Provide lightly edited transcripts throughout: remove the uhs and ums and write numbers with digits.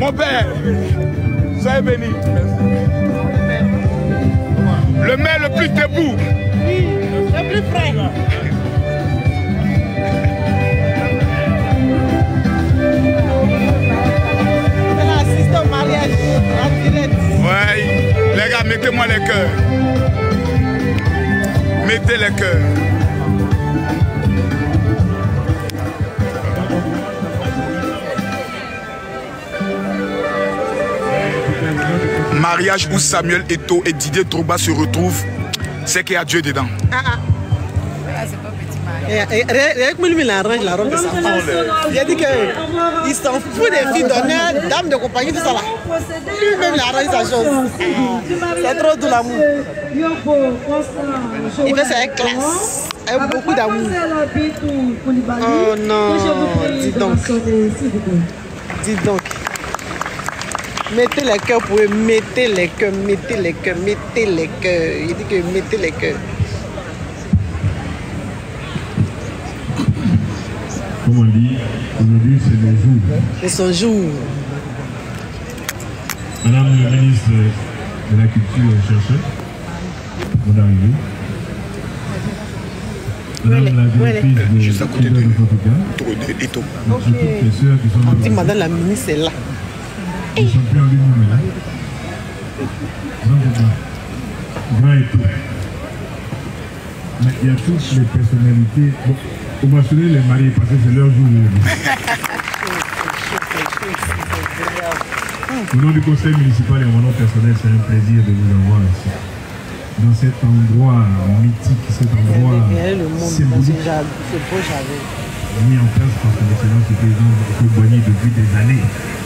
mon père. Soyez béni. Le maire le plus debout. Oui, le plus frais. On assiste au mariage en direct. Ouais, les gars, mettez-moi les cœurs. Mettez les cœurs. Mariage où Samuel Eto'o et Didier Drogba se retrouvent, c'est qu'il y a Dieu dedans. C'est pas petit mariage. Regarde comment il arrange la robe de sa femme. Il a dit qu'il s'en fout des filles d'honneur, dames de compagnie, tout ça là. Lui-même il arrange sa chose. C'est trop de l'amour. Il fait ça avec classe, avec beaucoup d'amour. Oh non, dis donc. Dis donc. Mettez les cœurs pour eux, mettez les cœurs, mettez les cœurs, mettez les cœurs. Il dit que mettez les cœurs. Comme on dit, aujourd'hui c'est le jour. C'est son jour. Madame la ministre de la Culture chercheur, bonne arrivée. Madame la directrice de juste à côté de Portugal. On dit madame la ministre est là. Ils sont plus en ligne, mais là. Grand et tout. Mais il y a toutes les personnalités. Bon, on va soulever les mariés parce que c'est leur jour. Au nom du conseil municipal et au nom personnel, c'est un plaisir de vous avoir ici. Dans cet endroit mythique, cet endroit symbolique, mis en place par son excellence le président Boigny depuis des années.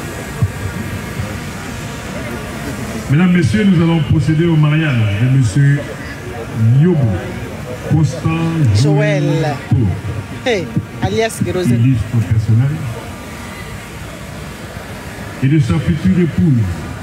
Mesdames, Messieurs, nous allons procéder au mariage de M. Yobo Constant Joël, hey, alias Gérosé, illustre personnel, et de sa future épouse,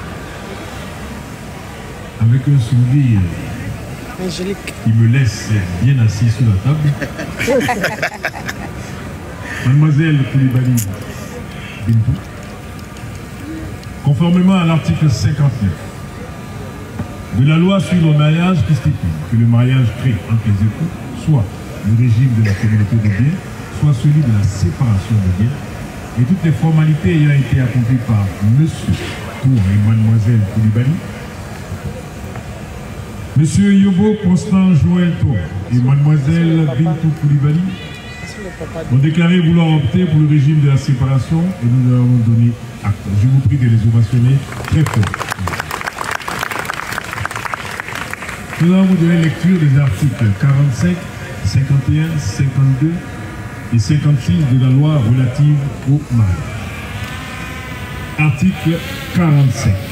avec un sourire Angélique, qui me laisse bien assis sous la table, Mademoiselle Koulibaly Bintou, conformément à l'article 59 de la loi sur le mariage qui stipule que le mariage crée entre les époux soit le régime de la communauté de biens, soit celui de la séparation de biens, et toutes les formalités ayant été accomplies par Monsieur Tour et Mademoiselle Koulibaly, Monsieur Yobo Constant Joël Tour et Mademoiselle Bintou Koulibaly ont déclaré vouloir opter pour le régime de la séparation et nous leur avons donné acte. Je vous prie de les ovationner très fort. Nous allons vous donner lecture des articles 45, 51, 52 et 56 de la loi relative au mariage. Article 45.